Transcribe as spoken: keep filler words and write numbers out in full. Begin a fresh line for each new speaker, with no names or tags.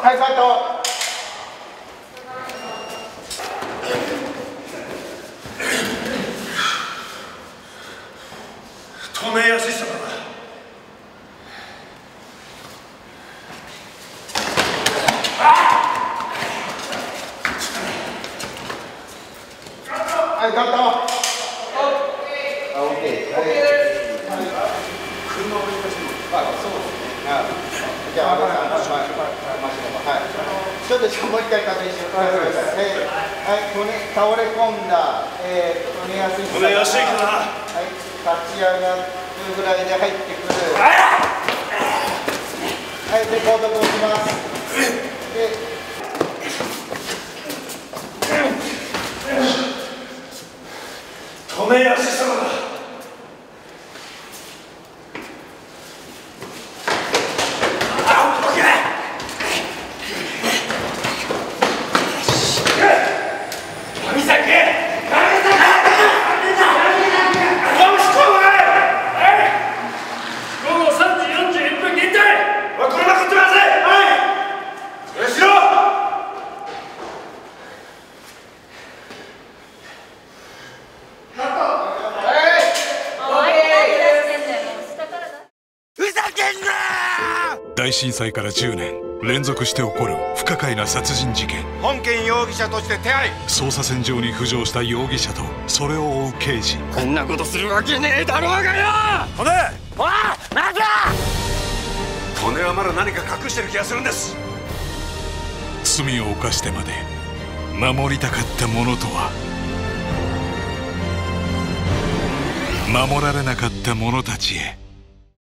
はいカット。
透明アシストだな。
はいカット。あ、オッケー。車を動かすの。あ、そうですね。じゃあ、はい、ちょっともう一回確認してください。はい、骨倒れ込んだ、えー、骨やすい。
骨やすいかな。
はい、立ち上がるぐらいで入ってくる。はい、で、コードをします。で
止めやすそうだ。
大震災からじゅうねん連続して起こる不可解な殺人事件。
本件容疑者として手配。
捜査線上に浮上した容疑者とそれを追う刑事。
こんなことするわけねえだろうがよ。
骨、
おい待て。
骨はまだ何か隠してる気がするんです。
罪を犯してまで守りたかったものとは。守られなかった者たちへ。